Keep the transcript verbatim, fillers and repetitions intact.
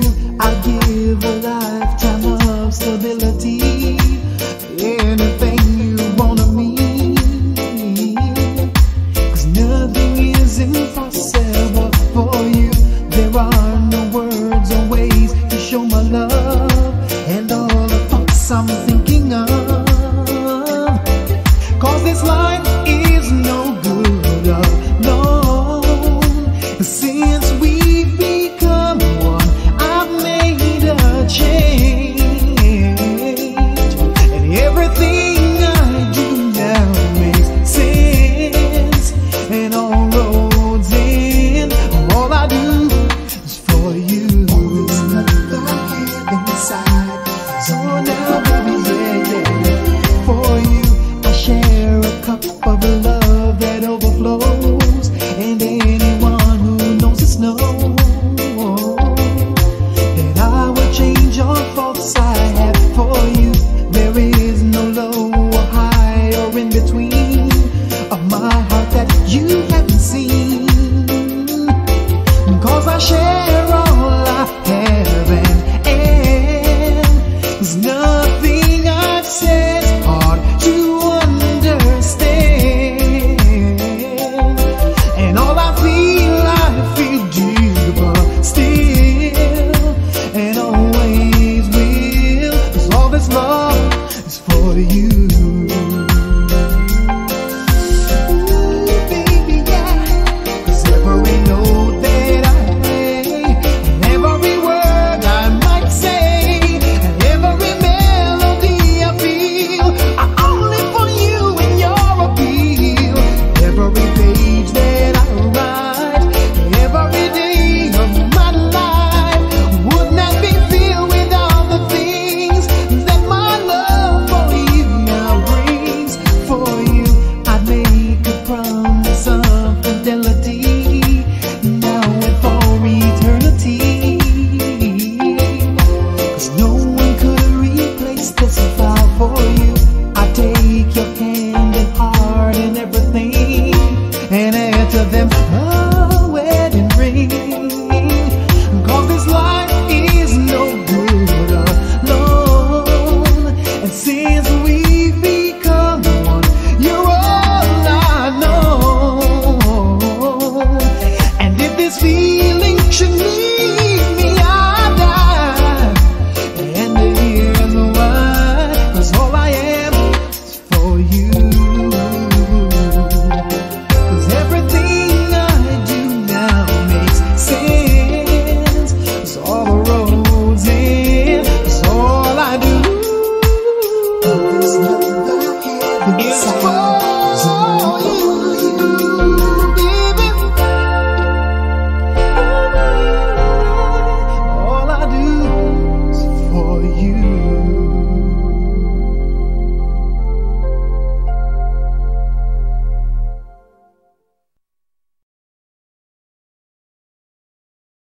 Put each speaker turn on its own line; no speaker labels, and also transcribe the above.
I'd give a lifetime of stability. Anything you want of me, 'cause nothing is impossible for you. There are no words or ways to show my love, and all the thoughts I'm thinking of, 'cause this life is no good alone. Since we've become one, I've made a change, and everything I do now makes sense, and all roads end. All I do is for you. There's nothing I have inside, so now baby, yeah, yeah. For you I share a cup of love that overflows, and anyone who knows it's knows that I will change all thoughts I have for you. There is no low or high or in between of my heart that you haven't seen, 'cause I share all I have, and, and there's nothing I've said hard to understand, and all I feel, I feel deeper still, and always will, 'cause all this love is for you. Ooh, baby, yeah, 'cause every note that I play, and every word I might say, and every melody I feel are only for you and your appeal. Every page that I write, every day of my life would not be filled with all the things that my love for you now brings. For you I'd make a promise of fidelity, now and for eternity, 'cause no one could replace this vow for you. I take your hand and heart and everything, and add to them a wedding ring, 'cause this life is no good alone, and since we've become one, you're all I know. And if this feeling should leave me, I'll die, and here's why, 'cause all I am is for you. 'Cause everything I do now makes sense, 'cause all the roads end, 'cause all I do
There's nothing I have
is
inside,
for you, baby. All I do is for you.